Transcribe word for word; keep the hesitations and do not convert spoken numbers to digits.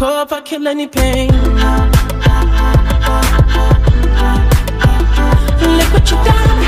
hope I kill any pain. Look what you done.